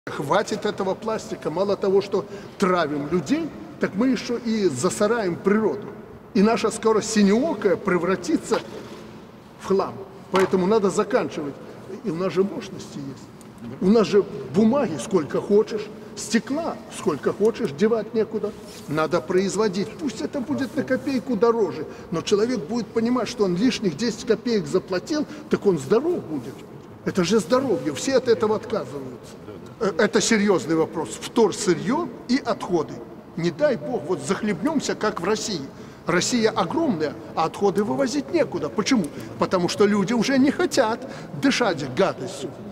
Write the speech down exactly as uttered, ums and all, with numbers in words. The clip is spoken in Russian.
Хватит этого пластика. Мало того, что травим людей, так мы еще и засораем природу. И наша скоро синеокая превратится в хлам. Поэтому надо заканчивать. И у нас же мощности есть. У нас же бумаги сколько хочешь, стекла сколько хочешь, девать некуда. Надо производить. Пусть это будет на копейку дороже, но человек будет понимать, что он лишних десять копеек заплатил, так он здоров будет. Это же здоровье. Все от этого отказываются. Это серьезный вопрос. Вторсырье и отходы. Не дай бог, вот захлебнемся, как в России. Россия огромная, а отходы вывозить некуда. Почему? Потому что люди уже не хотят дышать гадостью.